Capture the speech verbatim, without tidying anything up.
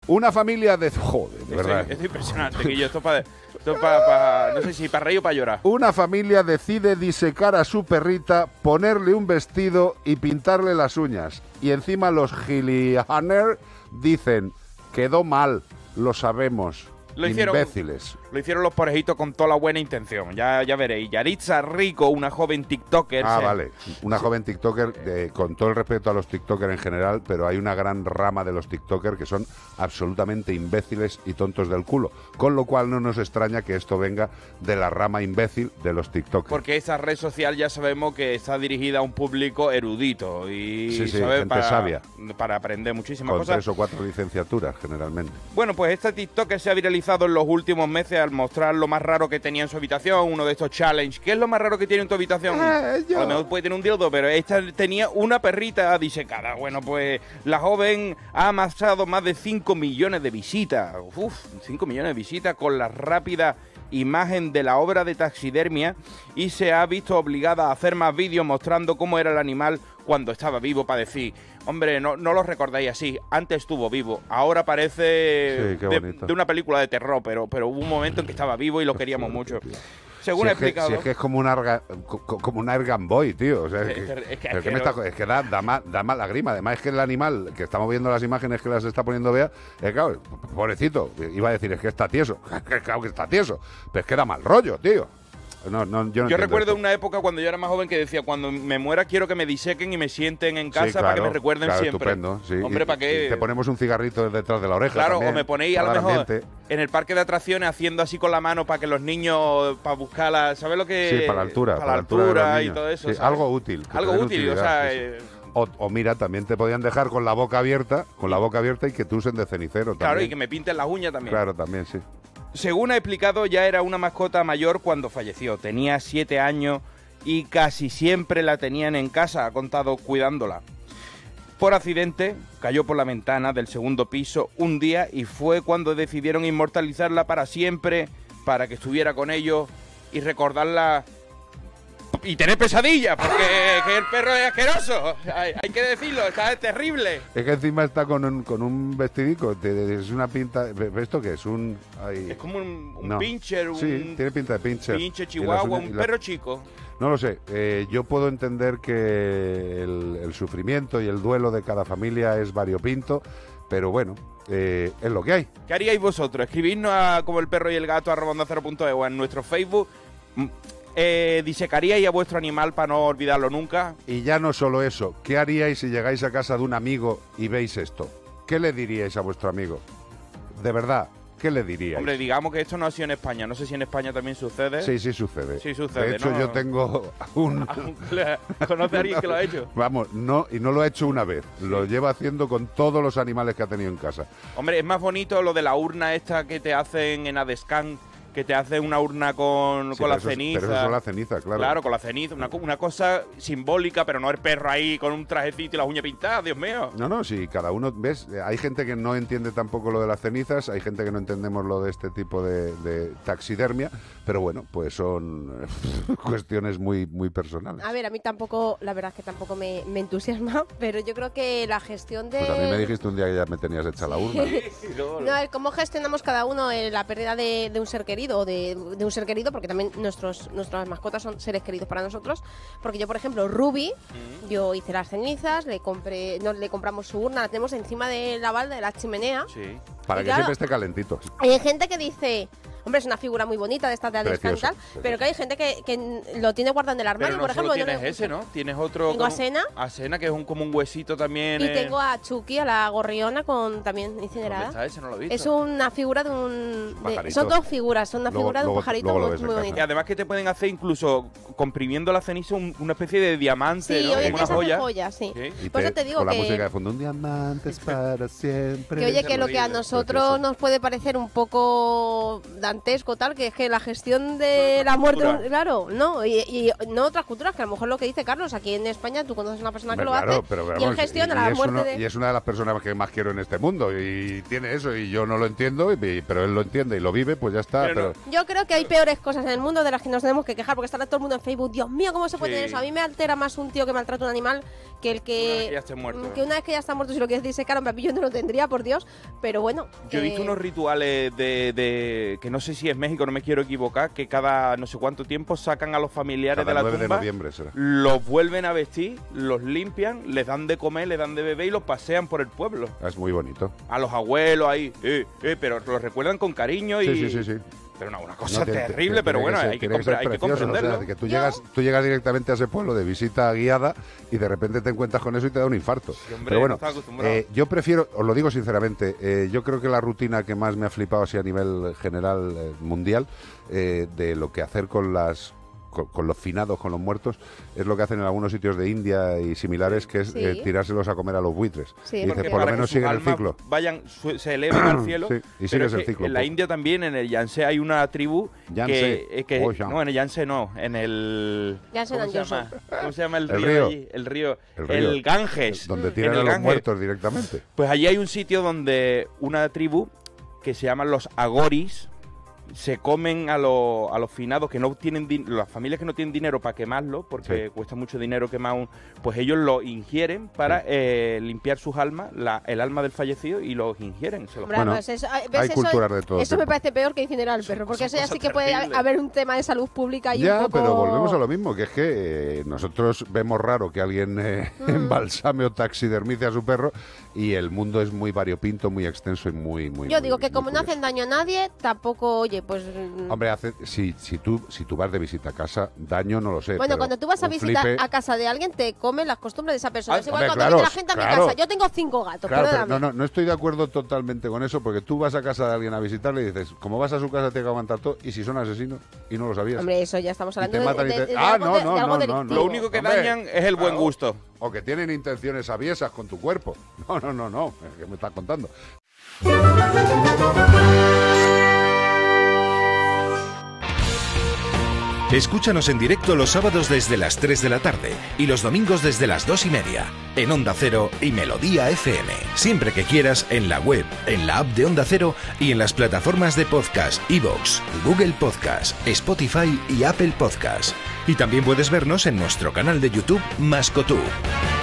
Una familia de... Joder, de verdad. Esto es impresionante, Guillo. Esto para... Esto pa, pa, no sé si para reír o para llorar. Una familia decide disecar a su perrita, ponerle un vestido y pintarle las uñas. Y encima los gilianer dicen, quedó mal, lo sabemos. Lo hicieron, imbéciles. Lo hicieron los parejitos con toda la buena intención. Ya, ya veréis. Yaritza Rico, una joven TikToker. Ah, se... vale. Una joven TikToker, de, con todo el respeto a los TikTokers en general, pero hay una gran rama de los TikTokers que son absolutamente imbéciles y tontos del culo. Con lo cual no nos extraña que esto venga de la rama imbécil de los TikTokers. Porque esa red social ya sabemos que está dirigida a un público erudito y sí, sí, ¿sabes? gente para, sabia. Para aprender muchísimas con cosas. Con tres o cuatro licenciaturas, generalmente. Bueno, pues esta TikToker se ha viralizado en los últimos meses al mostrar lo más raro que tenía en su habitación, uno de estos challenge. ¿Qué es lo más raro que tiene en tu habitación? Eh, yo... A lo mejor puede tener un dildo, pero esta tenía una perrita disecada. Bueno, pues la joven ha amasado más de cinco millones de visitas. Uf, cinco millones de visitas con la rápida imagen de la obra de taxidermia y se ha visto obligada a hacer más vídeos mostrando cómo era el animal cuando estaba vivo para decir, hombre, no, no lo recordáis así, antes estuvo vivo, ahora parece sí, de, de una película de terror, pero, pero hubo un momento en que estaba vivo y lo queríamos mucho. Según si ha es explicado... Que, si es que es como un, arga, como un Argan Boy, tío. O sea, es, es, que, es, que, es, que, me está, es que da, da, más, da más la grima. Además es que el animal, que estamos viendo las imágenes que las está poniendo Bea, es claro, pobrecito, iba a decir, es que está tieso. Claro que está tieso, pero es que da mal rollo, tío. No, no, yo no yo recuerdo esto. una época cuando yo era más joven que decía, cuando me muera quiero que me disequen y me sienten en casa, sí, claro, para que me recuerden claro, siempre. Estupendo, sí. Hombre, ¿para qué? Y te ponemos un cigarrito detrás de la oreja. Claro, también, o me ponéis a lo mejor ambiente. En el parque de atracciones haciendo así con la mano para que los niños, para buscar la, ¿sabes lo que? Sí, para la altura. Para, para la altura, altura y todo eso. Sí, algo útil. Algo útil, o sea... Sí, sí. O, o mira, también te podían dejar con la boca abierta, con la boca abierta y que te usen de cenicero también. Claro, y que me pinten las uñas también. Claro, también, sí. Según ha explicado, ya era una mascota mayor cuando falleció. Tenía siete años y casi siempre la tenían en casa, ha contado, cuidándola. Por accidente, cayó por la ventana del segundo piso un día y fue cuando decidieron inmortalizarla para siempre, para que estuviera con ellos y recordarla y tener pesadillas, porque que el perro es asqueroso, hay, hay que decirlo, está terrible. Es que encima está con un, con un vestidico, de, de, es una pinta, ¿esto qué es? Un, hay... Es como un, un no. pincher, un... Sí, tiene pinta de pincher. Pincher, chihuahua, un perro chico. No lo sé, eh, yo puedo entender que el, el sufrimiento y el duelo de cada familia es variopinto, pero bueno, eh, es lo que hay. ¿Qué haríais vosotros? Escribidnos a como el perro y el gato arroba onda cero punto e o en nuestro Facebook. Eh, ¿Disecaríais a vuestro animal para no olvidarlo nunca? Y ya no solo eso, ¿qué haríais si llegáis a casa de un amigo y veis esto? ¿Qué le diríais a vuestro amigo? De verdad, ¿qué le diríais? Hombre, digamos que esto no ha sido en España. No sé si en España también sucede. Sí, sí sucede. Sí sucede, De hecho, ¿no? yo tengo un... ¿Conoce a alguien que lo ha hecho? Vamos, no, y no lo ha hecho una vez. Sí. Lo lleva haciendo con todos los animales que ha tenido en casa. Hombre, es más bonito lo de la urna esta que te hacen en Adescan, que te hace una urna con, sí, con la ceniza. Pero eso son las cenizas, claro. Claro, con la ceniza. Una, una cosa simbólica, pero no el perro ahí con un trajecito y las uñas pintadas, Dios mío. No, no, sí, cada uno, ¿ves? Hay gente que no entiende tampoco lo de las cenizas, hay gente que no entendemos lo de este tipo de, de taxidermia, pero bueno, pues son cuestiones muy, muy personales. A ver, a mí tampoco, la verdad es que tampoco me, me entusiasma, pero yo creo que la gestión de... Pues a mí me dijiste un día que ya me tenías hecha la urna. No, el cómo gestionamos cada uno eh, la pérdida de, de un ser querido, o de, de un ser querido, porque también nuestros nuestras mascotas son seres queridos para nosotros, porque yo, por ejemplo, Ruby, mm. yo hice las cenizas, le compré, no, le compramos su urna, la tenemos encima de la balda de la chimenea. Sí. Para y que claro, siempre esté calentito. Hay gente que dice... Hombre, es una figura muy bonita de estas de Adescan, pero que hay gente que, que lo tiene guardado en el armario, pero no por ejemplo. Solo tienes yo ese, ¿no? Tienes otro. Tengo a Sena. A Sena, que es un, como un huesito también. Y eh... tengo a Chucky, a la gorriona, con también incinerada. ¿Dónde está ese? No lo he visto. Es una figura de un. De, son dos figuras, son una luego, figura de un luego, pajarito luego muy, muy bonita. Y además que te pueden hacer incluso comprimiendo la ceniza un, una especie de diamante, sí, ¿no? oye, Como una joya. joya, sí. ¿Sí? Por eso te digo con que. la música de fondo, un diamante es para siempre. Que oye, que lo que a nosotros nos puede parecer un poco. dantesco, tal, que es que la gestión de la muerte, claro, no, y, y no otras culturas, que a lo mejor lo que dice Carlos, aquí en España tú conoces a una persona que Hombre, lo claro, hace pero, pero, y él vamos, gestiona y, y la es muerte uno, de... Y es una de las personas que más quiero en este mundo, y tiene eso, y yo no lo entiendo, y, pero él lo entiende y lo vive, pues ya está. Pero Pero no. Yo creo que hay peores cosas en el mundo de las que nos tenemos que quejar, porque está todo el mundo en Facebook, Dios mío, ¿cómo se puede Sí. tener eso? A mí me altera más un tío que maltrata a un animal que el que... Una vez que ya esté muerto. Que una vez que ya está muerto, si lo quieres decir, claro, yo no lo tendría, por Dios, pero bueno. Yo he visto eh, unos rituales de, de... que no sé si es México, no me quiero equivocar, que cada no sé cuánto tiempo sacan a los familiares cada de la nueve de tumba, noviembre será. los vuelven a vestir, los limpian, les dan de comer, les dan de beber y los pasean por el pueblo. Es muy bonito. A los abuelos ahí, eh, eh, pero los recuerdan con cariño y... Sí, sí, sí, sí. Pero no, una cosa No, tiene- terrible, tiene- pero tiene bueno, ser- hay, que tiene compre- ser hay que precioso, o sea, comprenderlo. que tú llegas, tú llegas directamente a ese pueblo de visita guiada y de repente te encuentras con eso y te da un infarto. Sí, hombre, Pero bueno, no estaba acostumbrado. eh, yo prefiero, os lo digo sinceramente, eh, yo creo que la rutina que más me ha flipado así a nivel general eh, mundial, eh, de lo que hacer con las con, con los finados, con los muertos, es lo que hacen en algunos sitios de India y similares, que es Sí. eh, tirárselos a comer a los buitres. Sí, y dice, porque por lo para que menos sus siguen el almas ciclo. Vayan, su- se eleven al cielo. Sí, y pero sigues es el que ciclo. En la un poco. India también, en el Yangtze, hay una tribu Yangtze. que, eh, que Oh, ya. no, en el Yangtze no, en el Yangtze ¿cómo and se llama? ¿Cómo se llama el El río? río. de allí? El río, El el, río. Ganges. Donde En tiran el a los Ganges. muertos directamente. Pues allí hay un sitio donde una tribu que se llaman los agoris se comen a, los a los finados que no tienen din- las familias que no tienen dinero para quemarlo, porque Sí. cuesta mucho dinero quemar un, pues ellos lo ingieren para Sí. eh, limpiar sus almas, la, el alma del fallecido, y los ingieren. Se los Hombre, Bueno, pues eso, ah, ¿ves? hay eso, culturas de todo Eso me tipo. parece peor que incinerar al perro, porque son eso ya sí cosas que puede terribles. haber un tema de salud pública y Ya, un poco... pero volvemos a lo mismo, que es que eh, nosotros vemos raro que alguien eh, Mm. embalsame o taxidermice a su perro, y el mundo es muy variopinto, muy extenso y muy... muy Yo muy- digo que muy como no curioso. hacen daño a nadie, tampoco, oye, pues... mm, Hombre, hace, si, si, tú, si tú vas de visita a casa, daño no lo sé. Bueno, pero cuando tú vas a un visitar flipe- a casa de alguien, te comen las costumbres de esa persona. Ah, es igual hombre, cuando claro, viene la gente a mi claro. casa. Yo tengo cinco gatos, Claro, pero perdóname. no, no, no estoy de acuerdo totalmente con eso, porque tú vas a casa de alguien a visitarle y dices, como vas a su casa te que aguantar todo, y si son asesinos y no lo sabías. Hombre, eso ya estamos Y hablando te de, matan y de- te- de Ah, algo, no, de- no, de algo no, no, delictivo. no. Lo único que Hombre, dañan es el buen claro. gusto. O que tienen intenciones aviesas con tu cuerpo. No, no, no, no. ¿Qué me estás contando? Escúchanos en directo los sábados desde las tres de la tarde y los domingos desde las dos y media en Onda Cero y Melodía F M. Siempre que quieras en la web, en la app de Onda Cero y en las plataformas de podcast iVoox, Google Podcast, Spotify y Apple Podcast. Y también puedes vernos en nuestro canal de YouTube Mascotú.